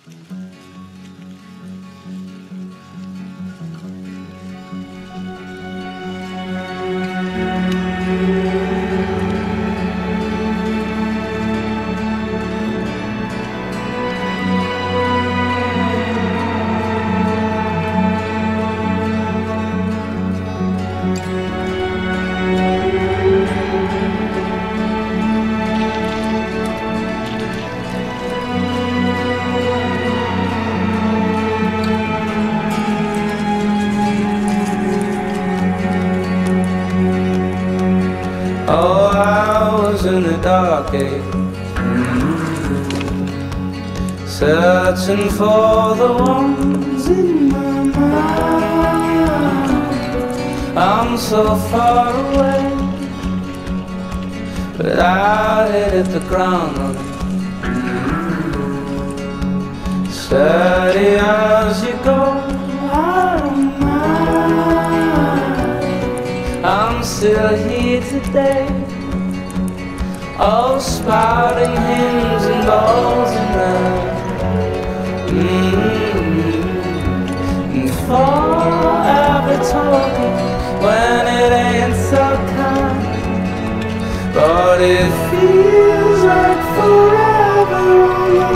Oh, I was in the dark age, searching for the ones in my mind. I'm so far away, but I hit the ground. Steady as you go, I don't mind. I'm still here today, all spouting hymns and balls and love. And forever talking when it ain't so kind, but it feels like forever on the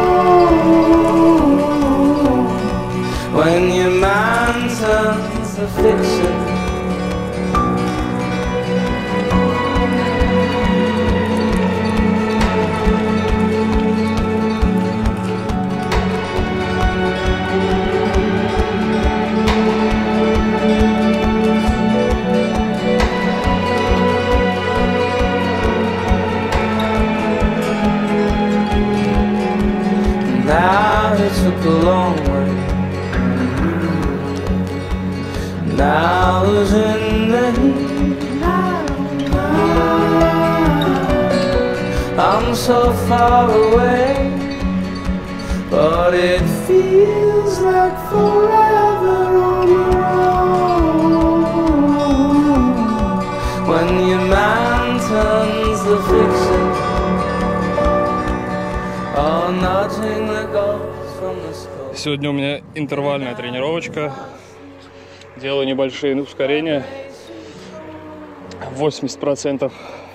road when your mind turns to fiction. Now it took a long way. Now I was in the heat. I'm so far away, but it feels like forever on the road when your mind turns to fiction. Сегодня у меня интервальная тренировочка. Делаю небольшие ускорения. 80%.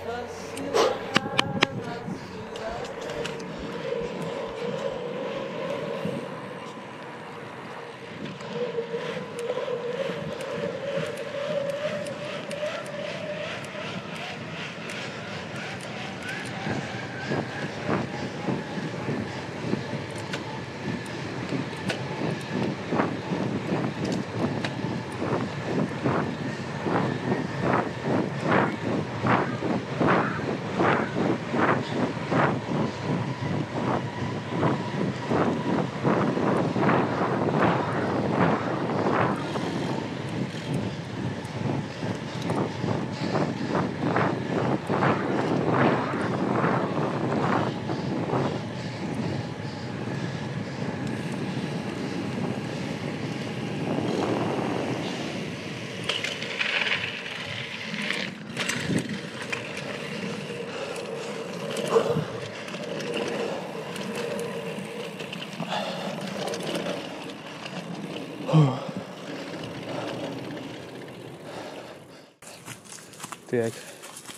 Так.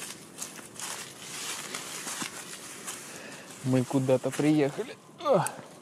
Мы куда-то приехали.